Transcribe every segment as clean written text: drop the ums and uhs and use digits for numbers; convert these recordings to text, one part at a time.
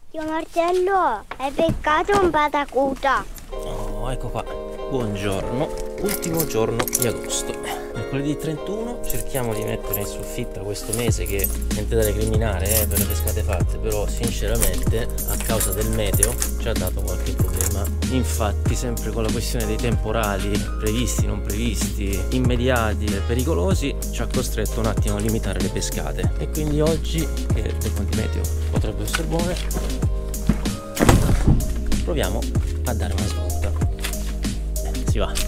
Zio Marcello, hai beccato un patacuta? Oh, ecco qua. Buongiorno, ultimo giorno di agosto. Mercoledì 31, cerchiamo di mettere in soffitta questo mese che niente da recriminare per le pescate fatte, però sinceramente a causa del meteo ci ha dato qualche problema. Infatti, sempre con la questione dei temporali previsti, non previsti, immediati e pericolosi, ci ha costretto un attimo a limitare le pescate. E quindi oggi, che le condizioni meteo potrebbero essere buone, proviamo a dare una svolta. Si va.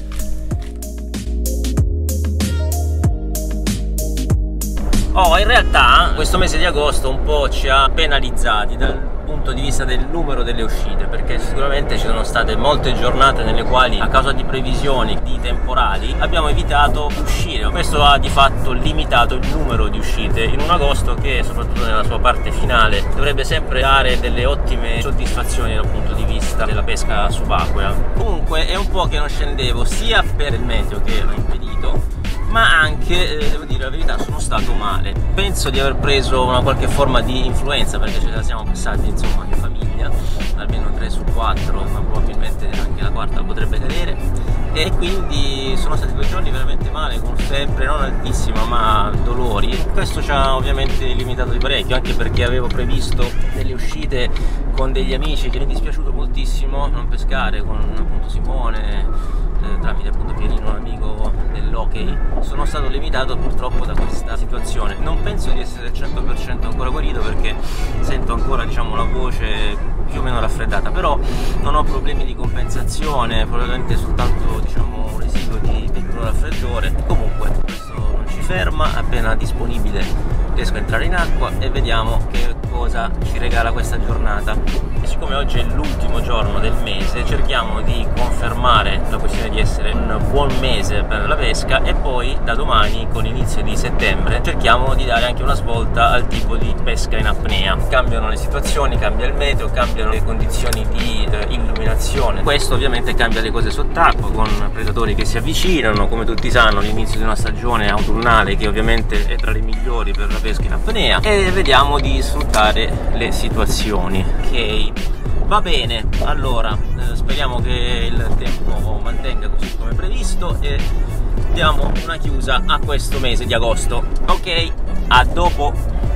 Oh, in realtà questo mese di agosto un po' ci ha penalizzati dal punto di vista del numero delle uscite, perché sicuramente ci sono state molte giornate nelle quali a causa di previsioni di temporali abbiamo evitato uscire. Questo ha di fatto limitato il numero di uscite in un agosto che, soprattutto nella sua parte finale, dovrebbe sempre dare delle ottime soddisfazioni dal punto di vista della pesca subacquea. Comunque è un po' che non scendevo, sia per il meteo che l'ha impedito, ma anche, devo dire la verità, sono stato male. Penso di aver preso una qualche forma di influenza, perché ce la siamo passati insomma in famiglia, almeno 3 su 4, ma probabilmente anche la quarta potrebbe cadere, e quindi sono stati 2 giorni veramente male, con febbre non altissima ma dolori. Questo ci ha ovviamente limitato di parecchio, anche perché avevo previsto delle uscite con degli amici che mi è dispiaciuto moltissimo non pescare, con appunto Simone, tramite appunto Pierino, un amico dell'hockey. Sono stato limitato purtroppo da questa situazione. Non penso di essere al 100% ancora guarito, perché sento ancora, diciamo, la voce più o meno raffreddata, però non ho problemi di compensazione, probabilmente soltanto, diciamo, un residuo di piccolo raffreddore. Comunque questo non ci ferma, appena disponibile riesco a entrare in acqua e vediamo che cosa ci regala questa giornata. E siccome oggi è l'ultimo giorno del mese, cerchiamo di confermare la questione di essere un buon mese per la pesca, e poi da domani, con l'inizio di settembre, cerchiamo di dare anche una svolta al tipo di pesca in apnea. Cambiano le situazioni, cambia il meteo, cambiano le condizioni di illuminazione. Questo ovviamente cambia le cose sott'acqua, con predatori che si avvicinano. Come tutti sanno, l'inizio di una stagione autunnale che ovviamente è tra le migliori per la pesca in apnea, e vediamo di sfruttare le situazioni. Ok, va bene, allora speriamo che il tempo mantenga così come previsto e diamo una chiusa a questo mese di agosto. Ok, a dopo.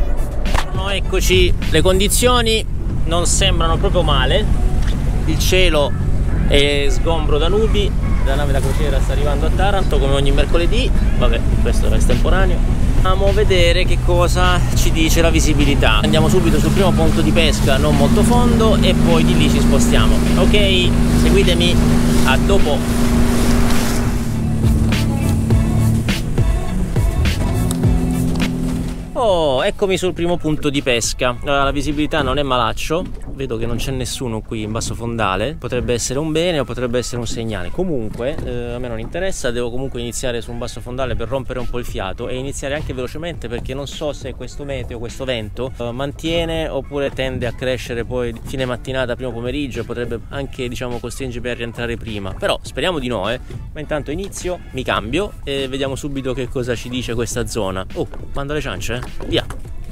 No, eccoci, le condizioni non sembrano proprio male, il cielo è sgombro da nubi, la nave da crociera sta arrivando a Taranto come ogni mercoledì. Vabbè, questo è estemporaneo. Andiamo a vedere che cosa ci dice la visibilità. Andiamo subito sul primo punto di pesca non molto fondo e poi di lì ci spostiamo. Ok, seguitemi, a dopo. Oh, eccomi sul primo punto di pesca. La visibilità non è malaccio, vedo che non c'è nessuno qui in basso fondale. Potrebbe essere un bene o potrebbe essere un segnale. Comunque a me non interessa, devo comunque iniziare su un basso fondale per rompere un po' il fiato e iniziare anche velocemente, perché non so se questo meteo, questo vento mantiene oppure tende a crescere poi fine mattinata, primo pomeriggio, e potrebbe anche, diciamo, costringermi a rientrare prima. Però speriamo di no, ma intanto inizio, mi cambio e vediamo subito che cosa ci dice questa zona. Oh, manda le ciance, via.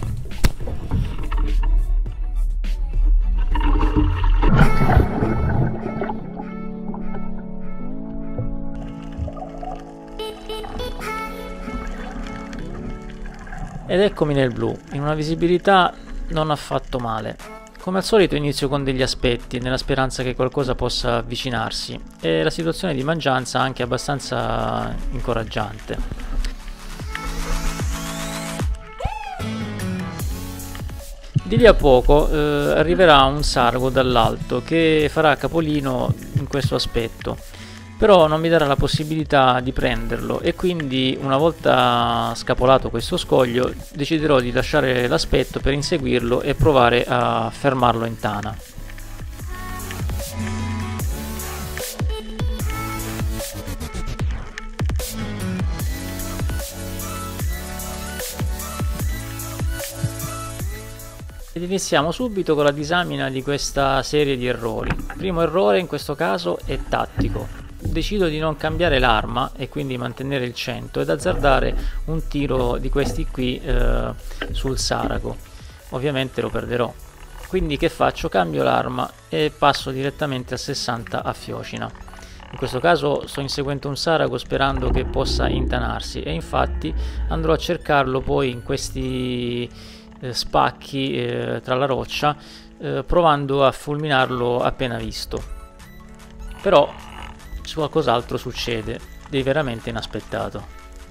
Ed eccomi nel blu, in una visibilità non affatto male. Come al solito inizio con degli aspetti, nella speranza che qualcosa possa avvicinarsi, e la situazione di mangianza anche abbastanza incoraggiante. Di lì a poco arriverà un sargo dall'alto che farà capolino in questo aspetto, però non mi darà la possibilità di prenderlo, e quindi una volta scapolato questo scoglio deciderò di lasciare l'aspetto per inseguirlo e provare a fermarlo in tana. Ed iniziamo subito con la disamina di questa serie di errori. Il primo errore in questo caso è tattico. Decido di non cambiare l'arma e quindi mantenere il 100 ed azzardare un tiro di questi qui sul saraco. Ovviamente lo perderò. Quindi che faccio? Cambio l'arma e passo direttamente a 60 a fiocina. In questo caso sto inseguendo un sarago sperando che possa intanarsi, e infatti andrò a cercarlo poi in questi spacchi tra la roccia, provando a fulminarlo appena visto. Però qualcos'altro succede di veramente inaspettato.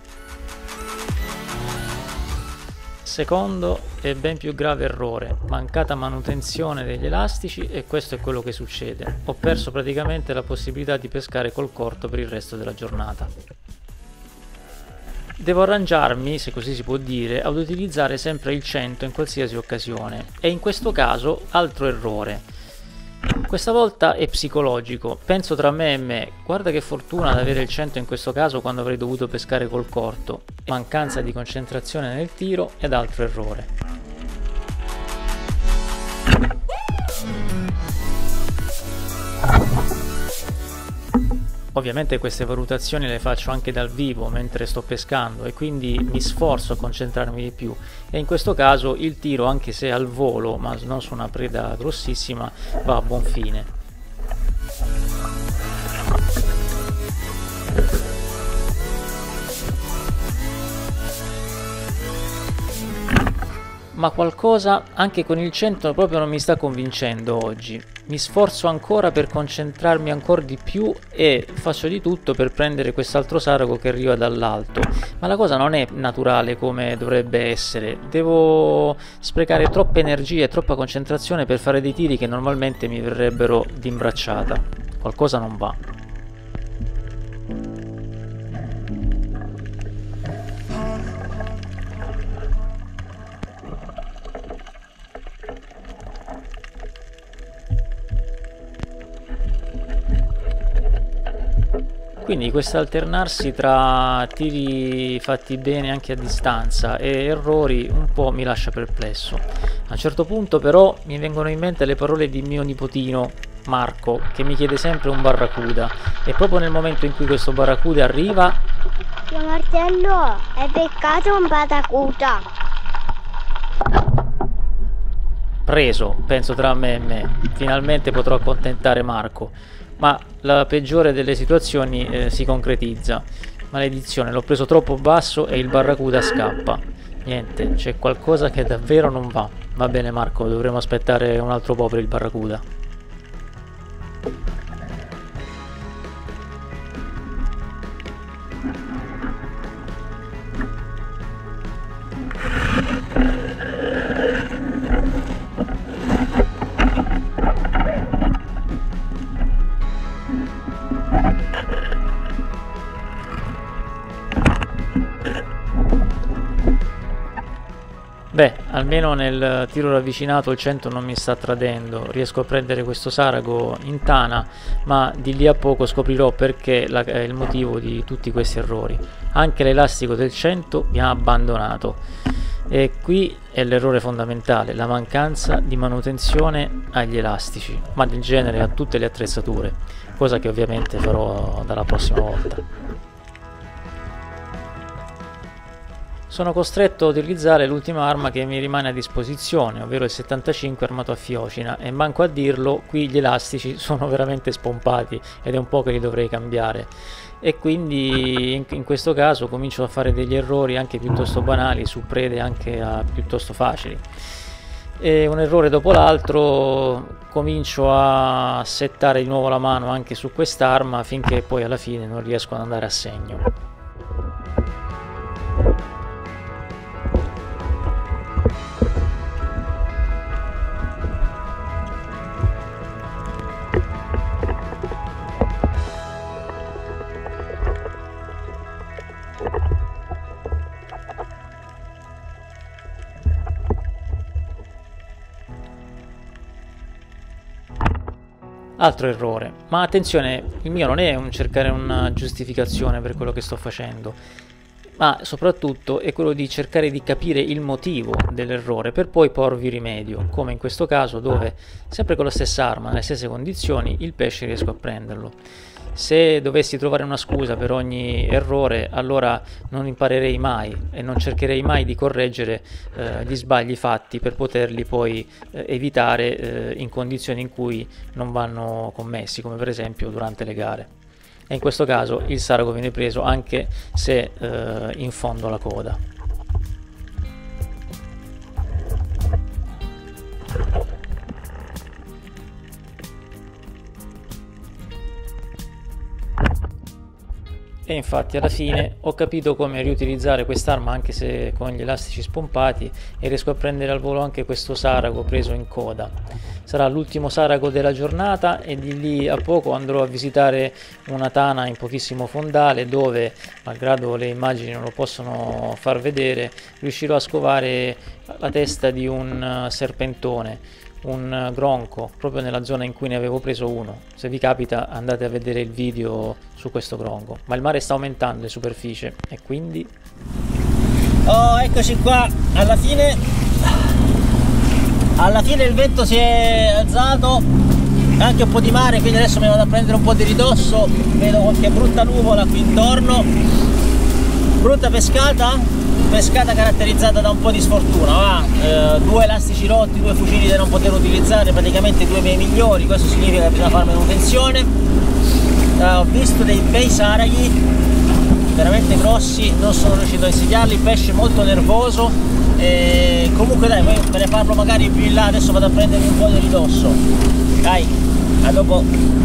Secondo e ben più grave errore: mancata manutenzione degli elastici, e questo è quello che succede. Ho perso praticamente la possibilità di pescare col corto per il resto della giornata. Devo arrangiarmi, se così si può dire, ad utilizzare sempre il 100 in qualsiasi occasione, e in questo caso altro errore. Questa volta è psicologico, penso tra me e me: guarda che fortuna ad avere il 100 in questo caso quando avrei dovuto pescare col corto. Mancanza di concentrazione nel tiro ed altro errore. Ovviamente queste valutazioni le faccio anche dal vivo mentre sto pescando, e quindi mi sforzo a concentrarmi di più, e in questo caso il tiro, anche se al volo ma non su una preda grossissima, va a buon fine. Ma qualcosa anche con il 100 proprio non mi sta convincendo oggi. Mi sforzo ancora per concentrarmi ancora di più e faccio di tutto per prendere quest'altro sarago che arriva dall'alto, ma la cosa non è naturale come dovrebbe essere. Devo sprecare troppe energie e troppa concentrazione per fare dei tiri che normalmente mi verrebbero d'imbracciata. Qualcosa non va. Quindi questo alternarsi tra tiri fatti bene anche a distanza e errori un po' mi lascia perplesso. A un certo punto però mi vengono in mente le parole di mio nipotino Marco, che mi chiede sempre un barracuda, e proprio nel momento in cui questo barracuda arriva: Zio Martello, hai beccato un barracuda? preso, penso tra me e me, finalmente potrò accontentare Marco. Ma la peggiore delle situazioni si concretizza. Maledizione, l'ho preso troppo basso e il barracuda scappa. Niente, c'è qualcosa che davvero non va. Va bene Marco, dovremo aspettare un altro po' per il barracuda. Beh, almeno nel tiro ravvicinato il 100 non mi sta tradendo, riesco a prendere questo sarago in tana, ma di lì a poco scoprirò perché è il motivo di tutti questi errori. Anche l'elastico del 100 mi ha abbandonato, e qui è l'errore fondamentale: la mancanza di manutenzione agli elastici, ma del genere a tutte le attrezzature, cosa che ovviamente farò dalla prossima volta. Sono costretto a utilizzare l'ultima arma che mi rimane a disposizione, ovvero il 75 armato a fiocina, e manco a dirlo, qui gli elastici sono veramente spompati ed è un po' che li dovrei cambiare, e quindi in questo caso comincio a fare degli errori anche piuttosto banali su prede anche piuttosto facili, e un errore dopo l'altro comincio a settare di nuovo la mano anche su quest'arma finché poi alla fine non riesco ad andare a segno. Altro errore, ma attenzione, il mio non è un cercare una giustificazione per quello che sto facendo. ma soprattutto è quello di cercare di capire il motivo dell'errore per poi porvi rimedio, come in questo caso, dove sempre con la stessa arma, nelle stesse condizioni, il pesce riesco a prenderlo. Se dovessi trovare una scusa per ogni errore, allora non imparerei mai e non cercherei mai di correggere gli sbagli fatti per poterli poi evitare in condizioni in cui non vanno commessi, come per esempio durante le gare. E in questo caso il sarago viene preso anche se in fondo alla coda. E infatti alla fine ho capito come riutilizzare quest'arma anche se con gli elastici spompati, e riesco a prendere al volo anche questo sarago preso in coda. Sarà l'ultimo sarago della giornata e di lì a poco andrò a visitare una tana in pochissimo fondale dove, malgrado le immagini non lo possono far vedere, riuscirò a scovare la testa di un serpentone, un gronco, proprio nella zona in cui ne avevo preso uno. Se vi capita andate a vedere il video su questo gronco. Ma il mare sta aumentando in superficie e quindi... Oh, eccoci qua, alla fine il vento si è alzato, anche un po' di mare, quindi adesso mi vado a prendere un po' di ridosso. Vedo qualche brutta nuvola qui intorno, brutta pescata caratterizzata da un po' di sfortuna, due elastici rotti, due fucili da non poter utilizzare, praticamente due miei migliori. Questo significa che bisogna fare manutenzione. Ho visto dei bei saraghi veramente grossi, non sono riuscito a insidiarli, il pesce molto nervoso, e comunque dai, poi me ne parlo magari più in là. Adesso vado a prendermi un po' di ridosso. Dai, a dopo.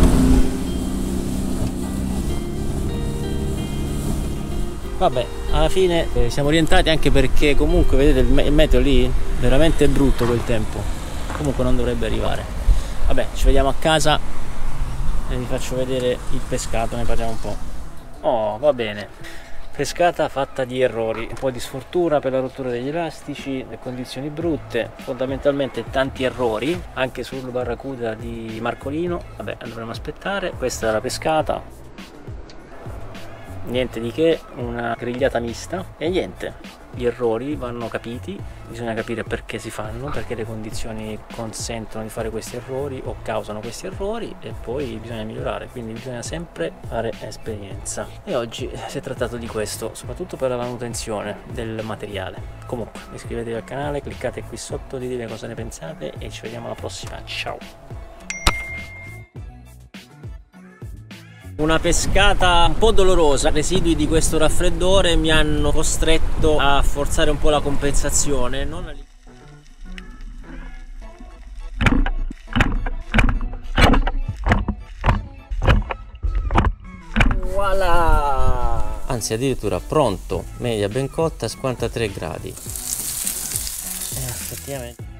Vabbè, alla fine siamo rientrati, anche perché comunque vedete il meteo lì, veramente brutto quel tempo, comunque non dovrebbe arrivare. Vabbè, ci vediamo a casa e vi faccio vedere il pescato, ne parliamo un po'. Oh, va bene, pescata fatta di errori, un po' di sfortuna per la rottura degli elastici, le condizioni brutte, fondamentalmente tanti errori anche sul barracuda di Marcolino. Vabbè, dovremo aspettare. Questa è la pescata, niente di che, una grigliata mista, e niente, gli errori vanno capiti, bisogna capire perché si fanno, perché le condizioni consentono di fare questi errori o causano questi errori, e poi bisogna migliorare, quindi bisogna sempre fare esperienza. E oggi si è trattato di questo, soprattutto per la manutenzione del materiale. Comunque iscrivetevi al canale, cliccate qui sotto di dire cosa ne pensate e ci vediamo alla prossima, ciao! Una pescata un po' dolorosa, residui di questo raffreddore mi hanno costretto a forzare un po' la compensazione. Voilà! Anzi, addirittura pronto, media ben cotta, 53 gradi. Effettivamente.